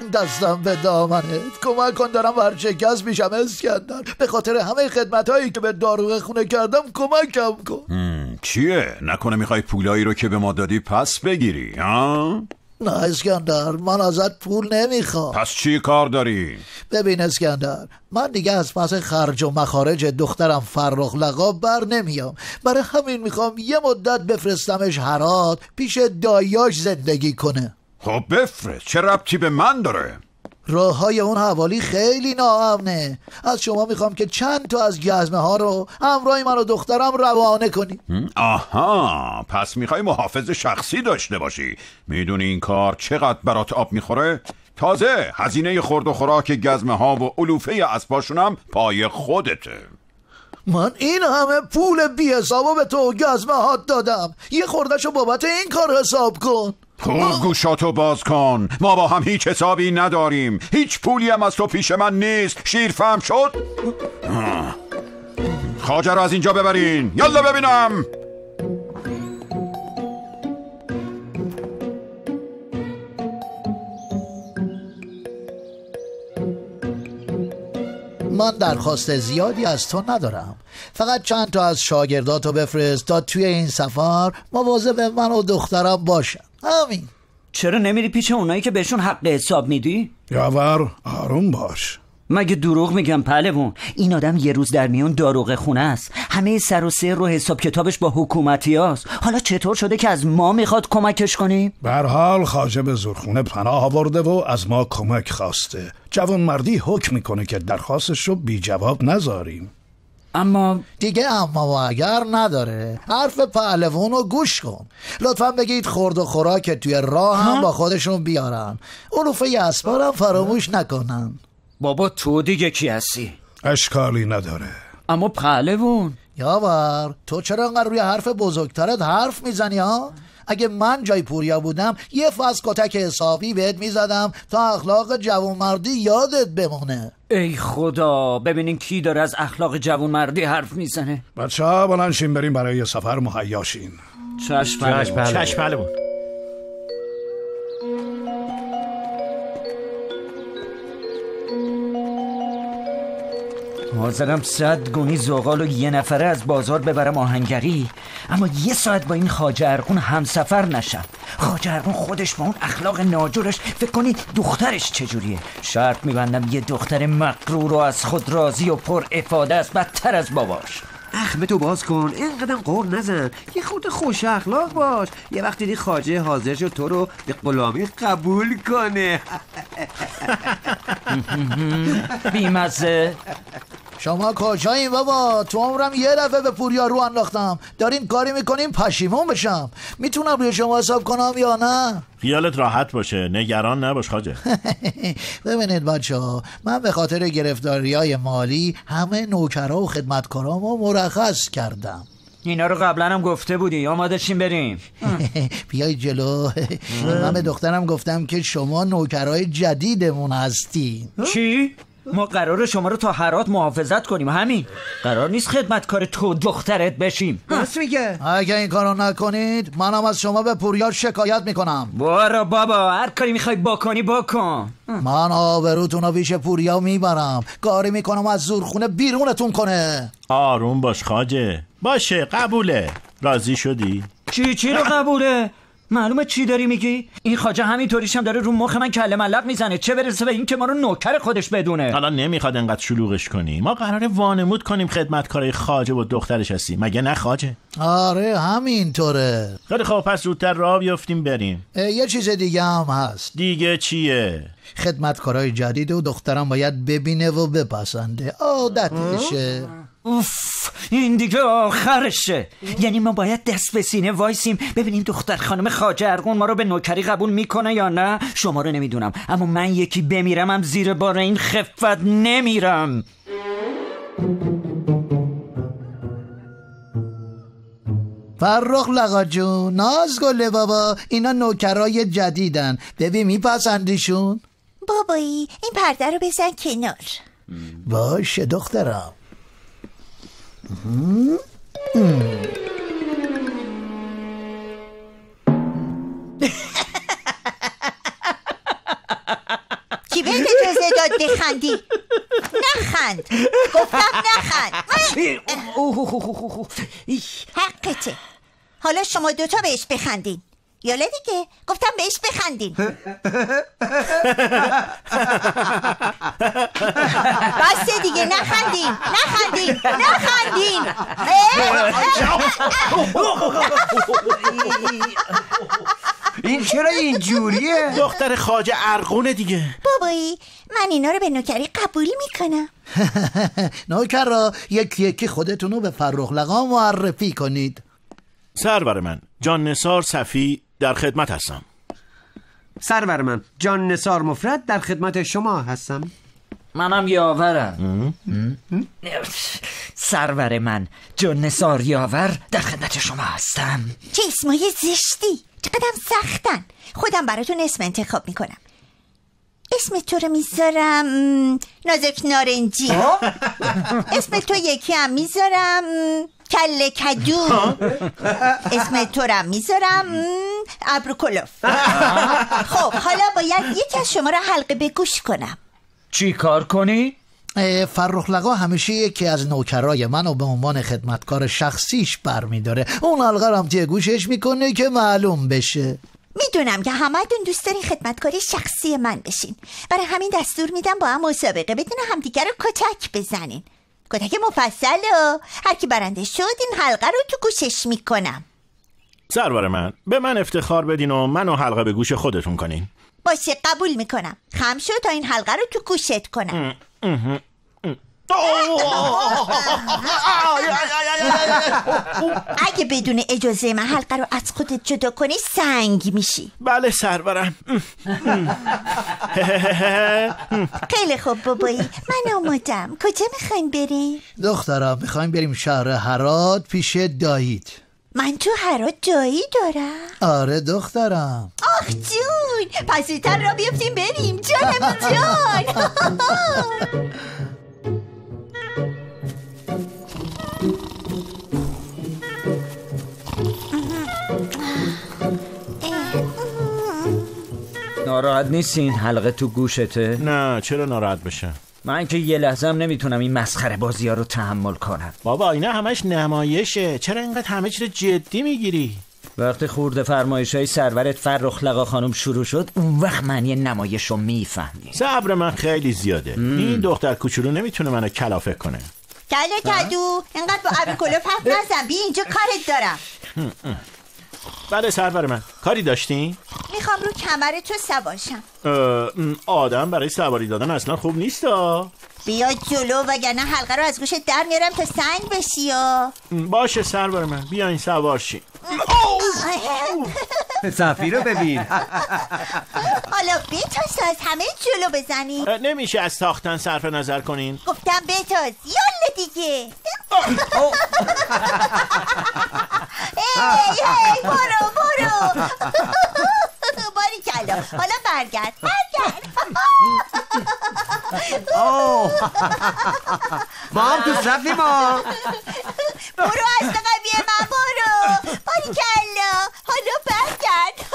دستم به دامنت، کمک کن دارم ورشکست میشم اسکندر. به خاطر همه خدمتایی که به داروغ خونه کردم کمکم کن. چیه؟ نکنه میخوای پولایی رو که به ما دادی پس بگیری ها؟ نه اسکندر، من ازت پول نمیخوام. پس چی کار داری؟ ببین اسکندر، من دیگه از پس خرج و مخارج دخترم فرخ لقب بر نمیام. برای همین میخوام یه مدت بفرستمش هرات پیش دایاش زندگی کنه. خب بفرست، چه ربطی به من داره؟ راه های اون حوالی خیلی ناامنه. از شما میخوام که چند تا از گزمه ها رو همراه من و دخترم روانه کنی. آها، پس میخوای محافظ شخصی داشته باشی. میدونی این کار چقدر برات آب میخوره؟ تازه هزینه خورد و خوراک گزمه ها و علوفه اسباشونم پای خودته. من این همه پول بی حسابو به تو و گزمه ها دادم، یه خوردهشو بابت این کار حساب کن. خوب گوشاتو باز کن، ما با هم هیچ حسابی نداریم. هیچ پولی هم از تو پیش من نیست. شیر فهم شد؟ خواجه رو از اینجا ببرین، یالا ببینم. من درخواست زیادی از تو ندارم، فقط چند تا از شاگرداتو بفرست تا توی این سفر مواظب من و دخترم باشن. همین. چرا نمیری پیش اونایی که بهشون حق حساب میدی؟ یاور آروم باش. مگه دروغ میگم پهلوان؟ این آدم یه روز در میون داروغ خونه است، همه سر و سر رو حساب کتابش با حکومتی هست. حالا چطور شده که از ما میخواد کمکش کنیم؟ به هر حال خواجه به زورخونه پناه آورده و از ما کمک خواسته. جوانمردی حکم میکنه که درخواستش رو بی جواب نذاریم. اما دیگه اما و اگر نداره. حرف پهلوان رو گوش کن. لطفا بگید خورد و خوراک توی راه هم با خودشون بیارن، علوفه اسبارم فراموش نکنن. بابا تو دیگه کی هستی؟ اشکالی نداره. اما پهلوان یاور، تو چرا انقدر روی حرف بزرگترت حرف میزنی ها؟ اگه من جای پوریا بودم یه فصل کتک حسابی بهت میزدم تا اخلاق جوانمردی یادت بمونه. ای خدا، ببینین کی داره از اخلاق جوانمردی حرف میزنه. بچه ها بلنشین بریم برای سفر مهیاشین. چشم پهلوان. حاضرم 100 گونی زغال و یه نفره از بازار ببرم آهنگری، اما یه ساعت با این خواجه ارغون همسفر نشم. خواجه ارغون خودش با اون اخلاق ناجورش فکر کنید دخترش چجوریه. شرط میبندم یه دختر مغرور و از خود راضی و پر افاده است، بدتر از باباش. اخمتو باز کن، اینقدر قور نزن، یه خود خوش اخلاق باش. یه وقتی دی خواجه حاضر شد تو رو به غلامی قبول کنه. بیمزه. شما کجایین بابا؟ تو عمرم یه دفعه به پوریا رو انداختم، دارین کاری میکنین پشیمون بشم. میتونم روی شما حساب کنم یا نه؟ خیالت راحت باشه، نگران نباش خواجه. ببینید بچه ها، من به خاطر گرفتاری‌های مالی همه نوکرها و خدمتکارامو مرخص کردم. اینا رو قبلا هم گفته بودی، آماده شیم بریم. بیای جلو. من به دخترم گفتم که شما نوکرهای جدیدمون هستین. چی؟ ما قراره شما رو تا هرات محافظت کنیم، همین. قرار نیست خدمتکار تو دخترت بشیم. راست میگه. اگه این کارو نکنید منم از شما به پوریا شکایت میکنم. برو بابا، هر کاری میخوای بکنی بکن. من آبروتون رو پیش پوریا میبرم، کاری میکنم از زورخونه بیرونتون کنه. آروم باش خواجه. باشه قبوله. راضی شدی؟ چی رو قبوله؟ معلومه چی داری میگی؟ این خواجه همینطوریش هم داره رو مخ من کله ملق میزنه، چه برسه به این که ما رو نوکر خودش بدونه. حالا نمیخواد انقدر شلوغش کنی. ما قراره وانمود کنیم خدمتکارای خواجه و دخترش هستی، مگه نه خواجه؟ آره همینطوره. خیلی خب، پس زودتر راه بیافتیم بریم. یه چیز دیگه هم هست. دیگه چیه؟ خدمتکارای جدید و دخترم باید ببینه و بپسنده، عادتشه. اوف، این دیگه آخرشه. یعنی ما باید دست به سینه وایسیم ببینیم دختر خانم خواجه ارغون ما رو به نوکری قبول میکنه یا نه؟ شما رو نمیدونم، اما من یکی بمیرم هم زیر بار این خفت نمیرم. فرخ لقا جون، ناز گله بابا، اینا نوکرای جدیدن، ببین میپسندیشون. بابایی این پرده رو بزن کنار. باشه دخترم. بهت اجازه داد بخندی. نخند، گفتم نخند. حقته. حالا شما دوتا بهش بخندین. یالا دیگه، گفتم بهش بخندین. بسته دیگه، نخندین. این چرا اینجوریه؟ دختر خواجه ارغونه دیگه. بابایی من اینا رو به نوکری قبول میکنم. نوکر را یکی خودتونو به فرخ لقا معرفی کنید. سرور من جان نثار صفی در خدمت هستم. سرور من جان نثار مفرد در خدمت شما هستم. منم یاورم. سرور من جان نثار یاور در خدمت شما هستم. چه اسمای زشتی، چقدر سختن. خودم براتون اسم انتخاب میکنم. اسم تو رو میذارم نازک نارنجی. اسم تو یکی هم میذارم کله کدو. اسم تو رو میذارم ابروکلوف. خب حالا باید یکی از شما رو حلقه به گوش کنم. چی کار کنی؟ فرخ لقا همیشه یکی از نوکرای منو به عنوان خدمتکار شخصیش برمیداره. اون حلقه رو هم توی گوشش میکنه که معلوم بشه. میدونم که همه‌تون دوست دارین خدمتکاری شخصی من بشین. برای همین دستور میدم با هم مسابقه بدین و همدیگه رو کتک بزنین. کتک مفصله. هر کی برنده شد این حلقه رو تو گوشش میکنم. سرور من به من افتخار بدین و منو حلقه به گوش خودتون کنین. باشه قبول میکنم. خم شو تا این حلقه رو تو گوشت کنم. اگه بدون اجازه من حلقه رو از خودت جدا کنی سنگ میشی. بله سرورم. خیلی خوب بابایی، من آمادم. کجا میخواین بریم؟ دخترم میخوایم بریم شهر هرات پیش داییت. من تو هرات دایی دارم؟ آره دخترم. آخ جون، پس زودتر را بیفتیم بریم. جانم جان. ناراحت نیستین حلقه تو گوشته؟ نه چرا ناراحت بشم؟ من که یه لحظه هم نمیتونم این مسخره بازی ها رو تحمل کنم. بابا اینا همش نمایشه، چرا اینقدر همه چیز جدی میگیری؟ وقتی خورده فرمایش های سرورت فرخ لقا خانم شروع شد اون وقت معنی نمایش رو میفهمی. صبر من خیلی زیاده. این دختر کوچولو نمیتونه منو کلافه کنه. کله کدو اینقدر با ابروکلوف حرف نزن. بی اینجا کارت دارم. بله سرور من کاری داشتین؟ میخوام رو کمر تو سوارشم. آدم برای سواری دادن اصلا خوب نیست. بیا جلو وگرنه حلقه رو از گوشت در میارم تا سنگ بشی. باشه سرور من بیاین سوار شین. صفی رو ببین. حالا بتاز از همه جلو بزنی. نمیشه از تاختن صرف نظر کنین؟ گفتم بتاز. یالا دیگه. ای برو باریکلا. حالا برگرد. ما هم تو صفی ما. برو از قبیه من برو. باریکلا. حالا برگرد.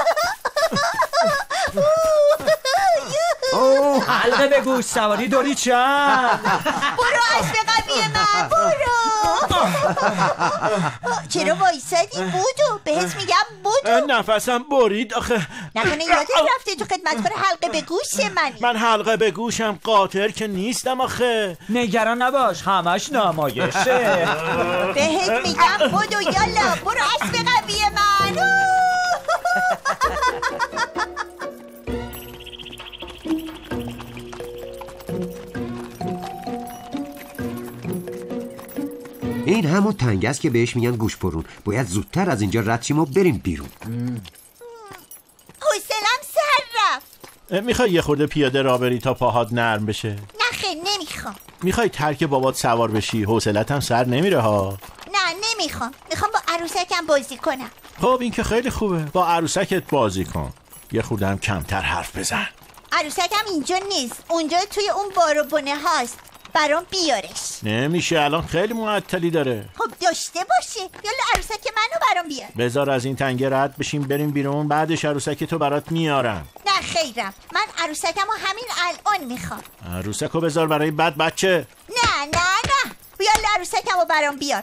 حلقه به گوش سواری داری چند؟ برو از قبیه من برو. چرا وایسادی؟ بودو بهت میگم بودو. نفسم برید آخه. نکنه یادت رفته تو خدمتکار حلقه به گوش منی. من حلقه به گوشم قاطر که نیستم آخه. نگران نباش همش نمایشه. بهت میگم بودو. یالا برو از قبیه من. این همون تنگ است که بهش میگن گوش پرون. باید زودتر از اینجا رد شیم و بریم بیرون. حوصله‌ام سر رفت. میخوای یه خورده پیاده راه بری تا پاهات نرم بشه؟ نه خیر نمیخوام. میخوای ترک بابات سوار بشی؟ حوصلت هم سر نمیره ها. نه نمیخوام. میخوام با عروسکم بازی کنم. خب این که خیلی خوبه. با عروسکت بازی کن. یه خورده هم کمتر حرف بزن. عروسکم اینجا نیست. اونجا توی اون بار و بنه هاست. برام بیارش. نمیشه الان خیلی معطلی داره. خب داشته باشه. یالا عروسک منو برام بیار. بذار از این تنگه رد بشیم بریم بیرون، بعدش عروسک تو برات میارم. نه نه خیرم، من عروسکمو همین الان میخوام. عروسکو بذار برای بد بچه. نه یالا عروسکمو برام بیار.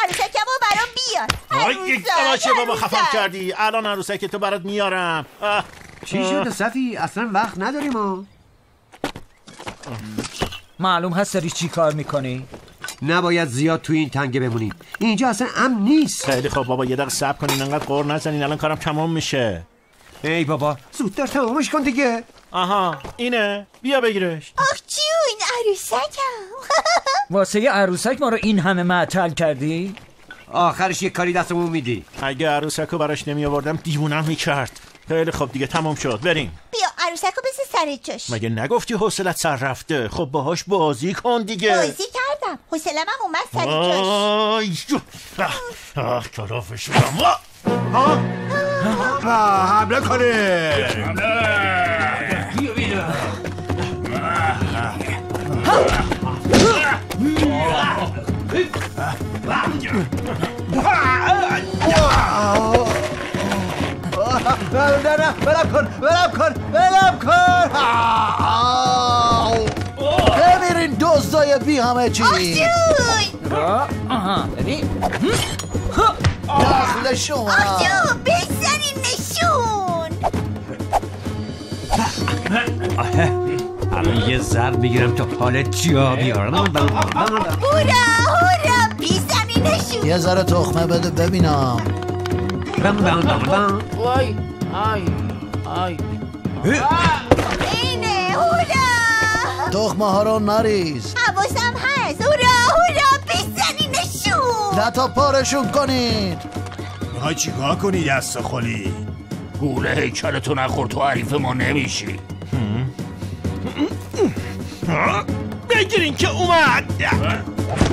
یک باشه بابا، خفم کردی. الان عروسک تو برات میارم. چی شده صفی؟ اصلا وقت نداریم ها. معلوم هست داری چی کار میکنی؟ نباید زیاد توی این تنگه بمونیم، اینجا اصلا امن نیست. خیلی خب بابا، یه دقیقه صبر کنین، انقدر قور نزنین، الان کارم تمام میشه. ای بابا زودتر تمامش کن دیگه. آها اینه، بیا بگیرش. آخ جون عروسکم. واسه یه عروسک ما رو این همه معطل کردی؟ آخرش یه کاری دستمون میدی. اگه عروسکو براش نمی آوردم دیوونم میکرد. خیلی خب دیگه تمام شد، بریم. بیا عروسکو بذار سر جاش. مگه نگفتی حوصلت سر رفته؟ خب باهاش بازی کن دیگه. بازی کردم، حوصله‌م اومد سر جاش. آه کلافه شدم. حمله کنه. نه ولم کن. بمیرین دزدای بی همه چی. آها ببین. داخل شما. آخ جون بزنین نشون. الان یه ضرب میگیرم تا حالت جا بیارم. هورا بزنین نشون. یه ذره تخمه بده ببینم. وای اینه هورا. تخمه ها رو نریز. حواسم هست. هورا بزنین نشون. نه تا پارشون کنید. میخوای چیکار کنی دست خالی؟ گوله هیکلتو نخور، تو حریف ما نمیشی. بگیرین که اومد. نه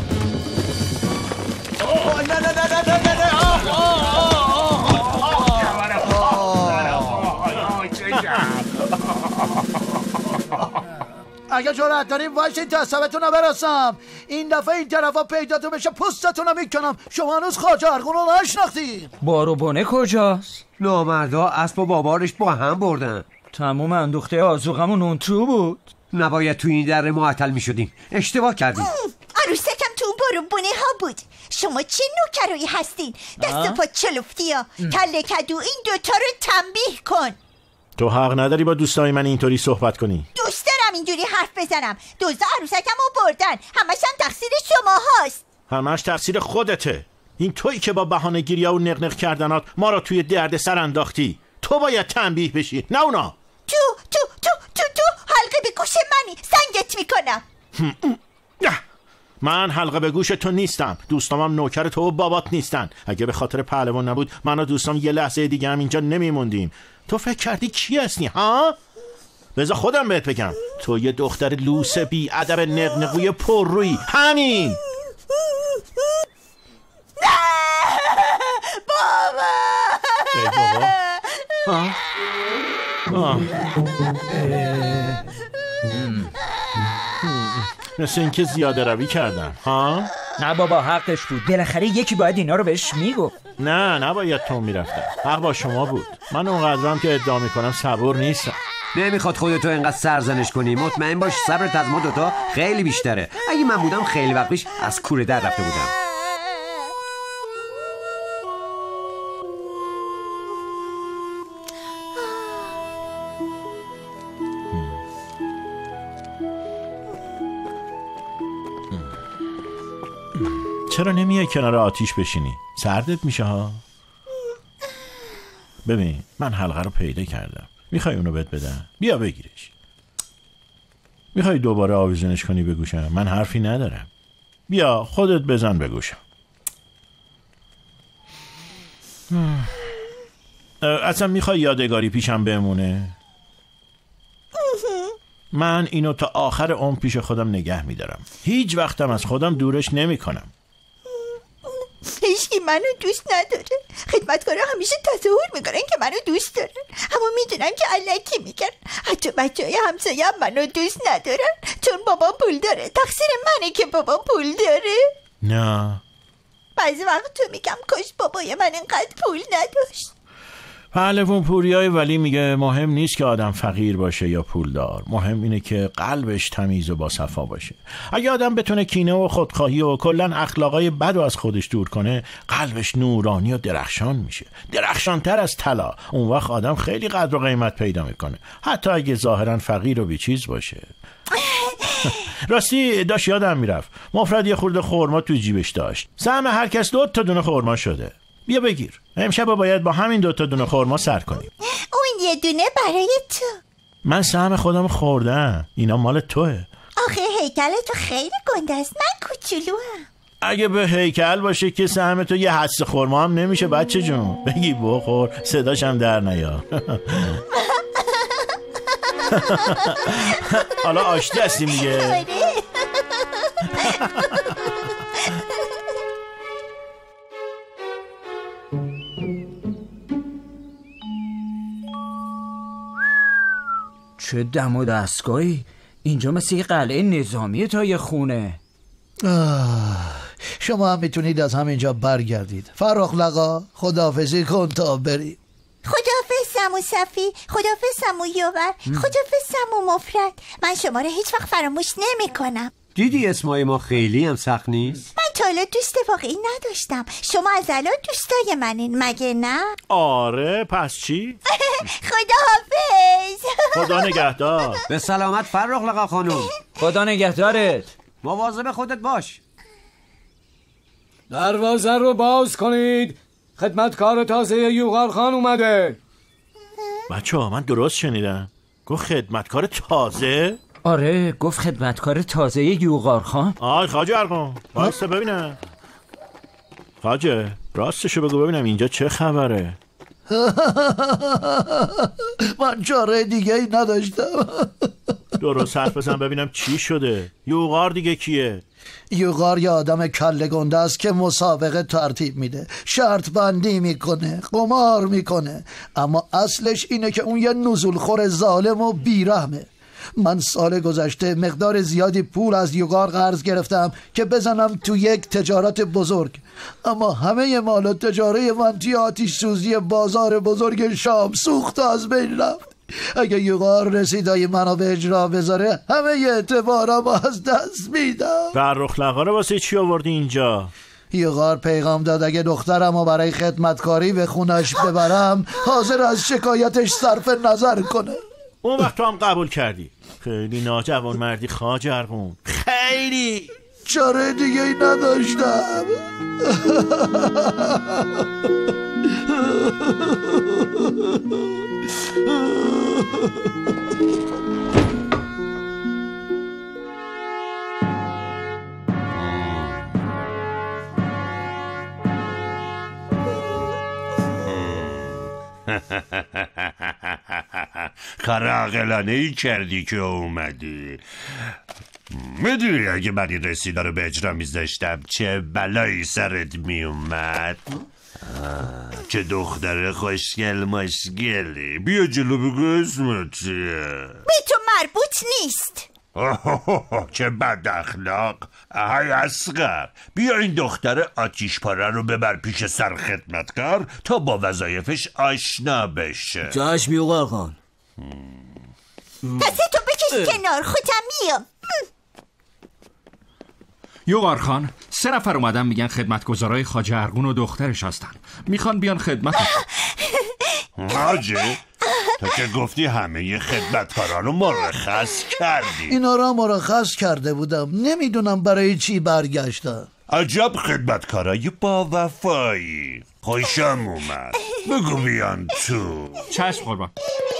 اگه جرأت داریم وایسین تا حسابتون رو برسم. این دفعه این طرفا پیداتون بشه پوستتون رو میکنم. شما هنوز خواجه ارغون رو نشناختین. بارو بونه کجاست؟ نامردا اسب و بابارش با هم بردن. تموم اندوخته آذوقمون اون تو بود. نباید توی این در معطل میشدیم، اشتباه کردیم. عروسکم تو اون بارو بونه ها بود. شما چه نوکرایی هستین؟ دست پا چلفتی ها. کله کدو این دوتا رو تنبیه کن. تو حق نداری با دوستای من اینطوری صحبت کنی. دوست دارم اینجوری حرف بزنم. دزدا عروسکم رو بردن، همش هم تقصیر شما هاست. همش تقصیر خودته. این تویی که با بهانه گیری‌ها و نقنق کردنات ما رو توی درد سر انداختی. تو باید تنبیه بشی، نه اونا. تو حلقه به گوش منی، سنگت میکنم. من حلقه به گوش تو نیستم. دوستامم نوکر تو و بابات نیستن. اگه به خاطر پهلوان نبود من و دوستام یه لحظه دیگه هم اینجا نمیموندیم. تو فکر کردی کی هستی ها؟ بذار خودم بهت بگم. تو یه دختر لوس بی ادب نقنقوی پررویی. همین. بابا. مثل اینکه زیاده روی کردن ها؟ نه بابا حقش بود، بالاخره یکی باید اینا رو بهش میگفت. نه نباید تو میرفتم، حق با شما بود. من اونقدرم که ادعا میکنم صبور نیستم. نمیخواد خودتو اینقدر سرزنش کنی. مطمئن باش صبرت از ما دوتا خیلی بیشتره. اگه من بودم خیلی وقت پیش از کوره در رفته بودم. چرا نمیای کنار آتیش بشینی؟ سردت میشه ها. ببین من حلقه رو پیدا کردم. میخوای اونو بهت بدم؟ بیا بگیرش. میخوای دوباره آویزونش کنی به گوشم؟ من حرفی ندارم. بیا خودت بزن به گوشم. اصلا میخوای یادگاری پیشم بمونه؟ من اینو تا آخر عمر پیش خودم نگه میدارم. هیچ وقتم از خودم دورش نمی کنم. هیچکی منو دوست نداره. خدمتکارا همیشه تظاهر میکنن که منو دوست دارن، اما میدونن که الکی میگن. حتی بچهای همسایه هم منو دوست ندارن چون بابا پول داره. تقصیر منه که بابا پول داره. نه بعضی وقت تو میگم کاش بابای من اینقدر پول نداشت. پهلوان پوریای ولی میگه مهم نیست که آدم فقیر باشه یا پولدار، مهم اینه که قلبش تمیز و با صفا باشه. اگه آدم بتونه کینه و خودخواهی و کلن اخلاقای بد رو از خودش دور کنه، قلبش نورانی و درخشان میشه، درخشانتر از طلا. اون وقت آدم خیلی قدر و قیمت پیدا میکنه، حتی اگه ظاهرا فقیر و بیچیز باشه. راستی داشت یادم میرفت، مفرد یه خورده خورما توی جیبش داشت. سهم هر کس 2 دونه خورما شده. بیا بگیر. امشب باید با همین 2 دونه خورما سر کنیم. اون یه دونه برای تو. من سهم خودم خوردم، اینا مال توه. آخه هیکل تو خیلی گنده است، من کوچولوام. اگه به هیکل باشه که سهم تو یه حس خورما هم نمیشه بچه جون. بگی بخور، صداش هم در نیا. حالا آشتی هستیم دیگه. چه دم و دستگاهی؟ اینجا مثل یه قلعه نظامی تا یه خونه. شما هم میتونید از همینجا برگردید. فرخ لقا خداحافظی کن تا بریم. خداحافظ سمو صفی، خداحافظ سمو یاور، خداحافظ سمو مفرد. من شما رو هیچ وقت فراموش نمی کنم. دیدی اسمای ما خیلی هم سخت نیست؟ من تا حالا دوست واقعی نداشتم. شما از الان دوستای منین مگه نه؟ آره پس چی؟ خداحافظ. خدا نگهدار. به سلامت فرخ لقا خانوم. خدا نگهدارت. مواظب خودت باش. دروازه رو باز کنید، خدمتکار تازه یوغار خان اومده. بچه‌ها من درست شنیدم؟ گفت خدمتکار تازه؟ آره گفت خدمتکار تازه یوغار خان. خواجه ارقم واسه ببینم. خواجه راستشو بگو ببینم اینجا چه خبره؟ من چاره دیگه ای نداشتم. درست حرف بزن ببینم چی شده. یوغار دیگه کیه؟ یوغار یه آدم کله گنده است که مسابقه ترتیب میده، شرط بندی میکنه، قمار میکنه، اما اصلش اینه که اون یه نزولخور ظالم و بیرحمه. من سال گذشته مقدار زیادی پول از یوغار قرض گرفتم که بزنم تو یک تجارت بزرگ، اما همه مال و تجاره من توی آتش سوزی بازار بزرگ شام سوخت از بین رفت. اگه یوغار رسیدای منو به اجرا بذاره همه اعتبارم از دست میدم. فرخ لقا رو واسه چی آوردی اینجا؟ یوغار پیغام داد اگه دخترمو برای خدمتکاری به خونش ببرم حاضر از شکایتش صرف نظر کنه. اون وقت تو هم قبول کردی. خیلی ناجوان مردی خواجه ارقم، خیلی. چاره دیگه ای نداشتم. کار عاقلانه ای کردی که اومدی. میدونی اگه من این رسیده رو به اجرا میذاشتم چه بلایی سرت میومد؟ چه دختر خوشگل مشگلی. بیا جلو بگو اسمت چیه؟ به تو مربوط نیست. چه بد اخلاق. های اصغر، بیا این دختر آتیش پاره رو ببر پیش سرخدمتکار تا با وظایفش آشنا بشه. چشم یوغار خان. دستتو بکش کنار، خودم میام. یوغار خان 3 نفر اومدن میگن خدمتگزارای خواجه ارقون و دخترش هستن، میخوان بیان خدمت. حاجه تو که گفتی همه خدمتکارا رو مرخص کردی. اینا را مرخص کرده بودم، نمیدونم برای چی برگشتم. عجب خدمتکارای با وفایی. خوشم اومد. بگو بیان تو. چشم قربان.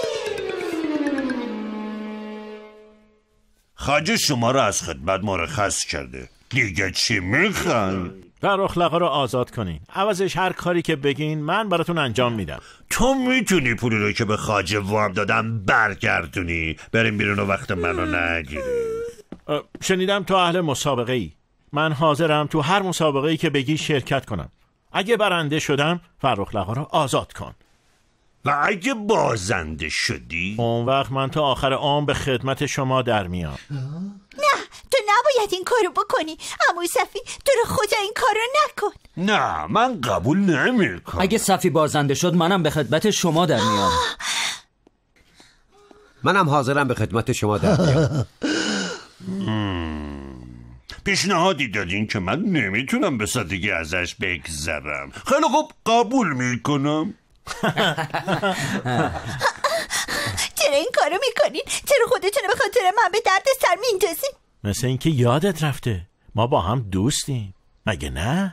خواجه شما رو از خدمت مرخص کرده، دیگه چی میخوان؟ فرخ لقا رو آزاد کنین، عوضش هر کاری که بگین من براتون انجام میدم. تو میتونی پولی رو که به خواجه وام دادم برگردونی؟ بریم بیرون و وقت منو نگیری. شنیدم تو اهل مسابقه ای. من حاضرم تو هر مسابقه ای که بگی شرکت کنم. اگه برنده شدم فرخ لقا رو آزاد کن. و اگه بازنده شدی؟ اون وقت من تا آخر عمر به خدمت شما در میام. نه تو نباید این کارو بکنی. عموی صفی تو رو خدا این کارو نکن. نه من قبول نمیکنم. اگه صفی بازنده شد منم به خدمت شما در میام. منم حاضرم به خدمت شما در بیام. پیشنهادی دادین که من نمیتونم به سادگی ازش بگذرم. خیلی خوب قبول میکنم. چرا این کارو میکنین؟ چرا خودتونو به خاطر من به درد سر میندازین؟ مثل اینکه یادت رفته ما با هم دوستیم، مگه نه؟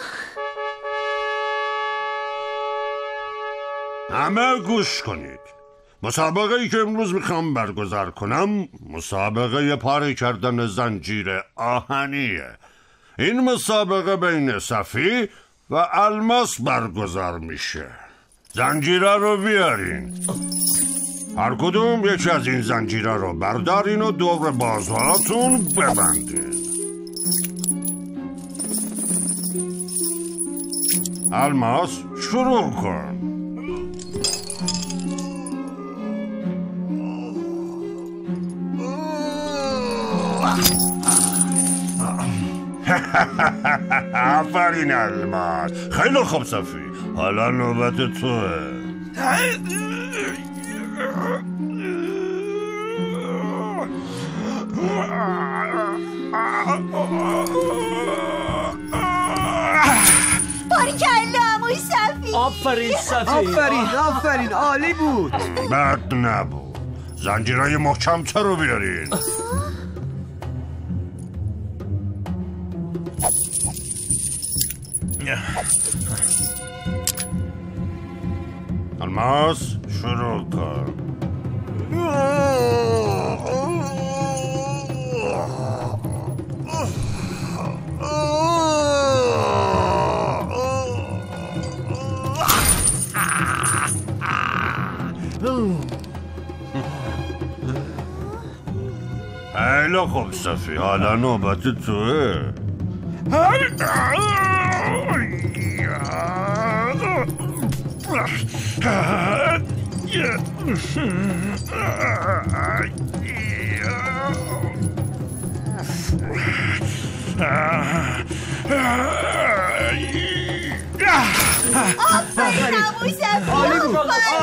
همه گوش کنید. مسابقه ای که امروز میخوام برگزار کنم مسابقه پاره کردن زنجیر آهنیه. این مسابقه بین صفی و الماس برگزار میشه. زنجیره رو بیارین. هر کدوم یکی از این زنجیره رو بردارین و دور بازوهاتون ببندین. الماس شروع کن. آفرین الماس. خیلی خوب صفی، حالا نوبت توه. باریکلا عموی صفی. آفرین صفی. آفرین عالی بود. بد نبود. زنجیرهای محکم‌تر رو بیارین. الماس شروع کن. خیلی خوب صفی، حالا نوبت توه. آفرین عموی صفی. عالی بود.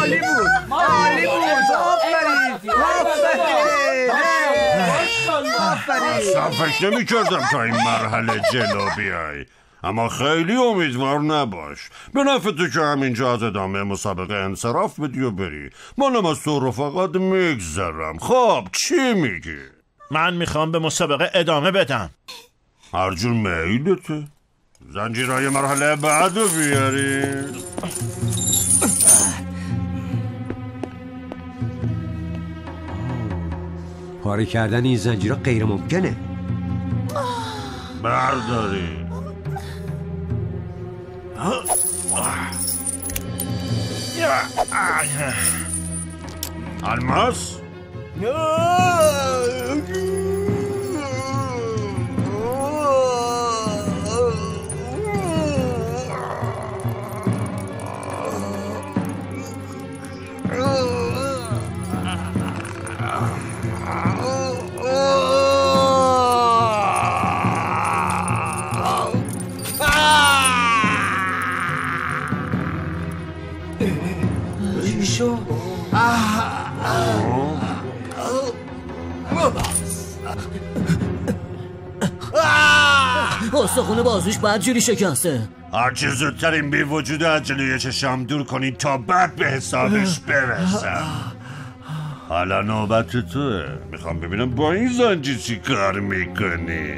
اصلا فکر نمی کردم تا این مرحله جلو بیای، اما خیلی امیدوار نباش. به نفع تو که همینجا از ادامه مسابقه انصراف بدی و بری. منم از تو رفقات میگذرم. خب چی میگی؟ من میخوام به مسابقه ادامه بدم. هر جور میلته. زنجیرهای مرحله بعد رو بیاری. پاره کردن این زنجیرها غیر ممکنه. برداری. الماس استخونه بازوش باید جوری شکسته. هرچی زودتر این بی وجود از جلوی چشم دور کنید تا بعد به حسابش برسم. حالا نوبت توه. میخوام ببینم با این زنجیر چی کار میکنی.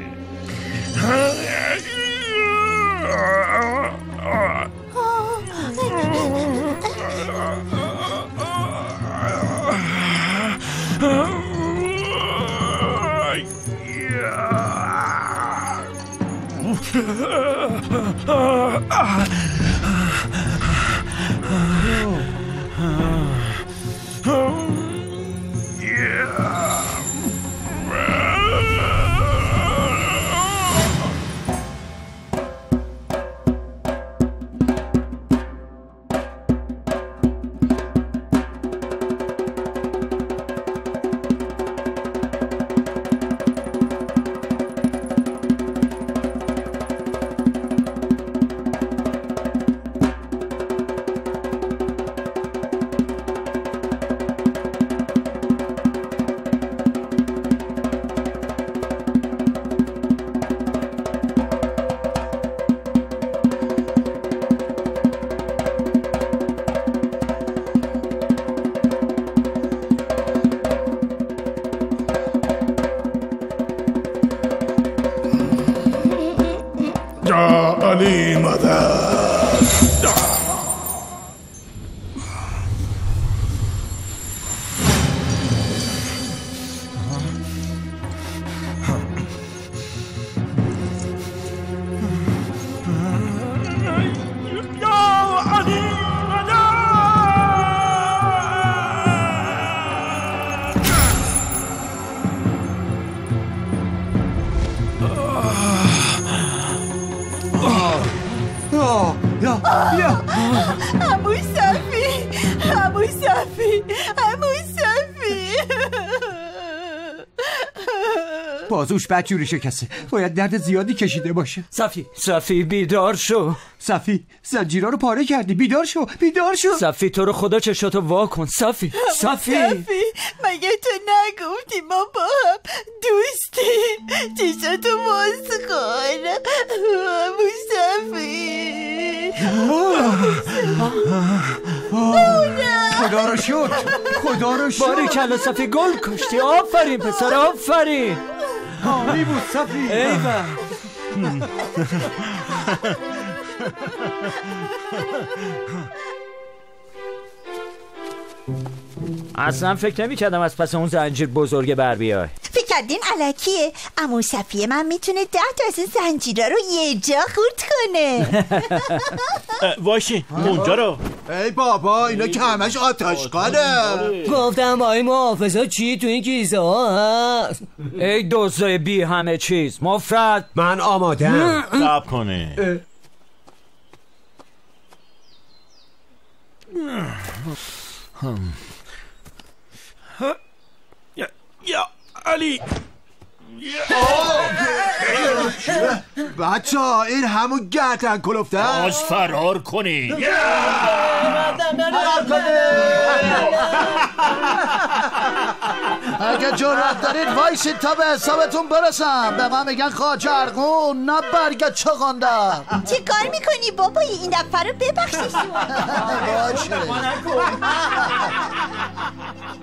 عمو صفی، عمو صفی، عمو صفی. بازوش بدجوری شکسته، باید درد زیادی کشیده باشه. صفی بیدار شو. صفی زنجیرها رو پاره کردی، بیدار شو، بیدار شو. صفی تو رو خدا چشاتو وا کن. صفی مگه تو نگفتی ما با هم دوستیم؟ چشاتو باز کن عمو صفی. خدا رو شکر، خدا رو شکر. باریکلا صفی، گل کشتی. آفرین پسر، آفرین. عالی بود صفی. ایوه. اصلا فکر نمی کردم از پس اون زنجیر بزرگ بر بیای. فکر کردین الکیه؟ عمو صفی من میتونه 10 تا از این زنجیرا رو یه جا خورد کنه. وایشی اونجا رو. ای بابا اینا که همش آتشقاله. گفتم با این محافظا چی تو این کیسه ها هست؟ ای دوزای بی همه چیز مفرد. من آمادم. صبر کنه. یا علی، بچه ها این همون گردن کلفته باز فرار کنی. اگه جرأت دارید وایسید تا به حسابتون برسم. به من میگن خواجه ارغون، نه برگت چغندر. چی کار میکنی بابایی؟ این دفعه رو ببخشیشون. باشه.